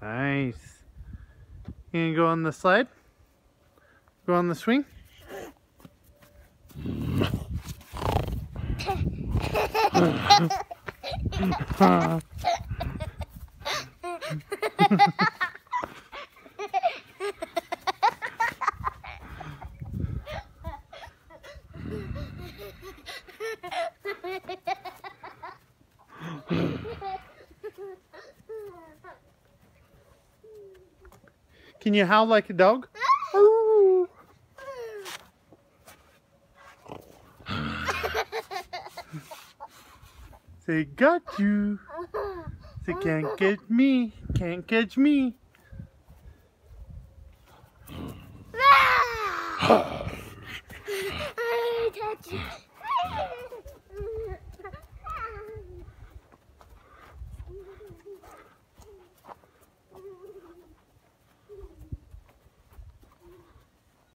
Nice. You gonna go on the slide? Go on the swing? Can you howl like a dog? Say, got you. Say, can't get me. Can't catch me. I touch you.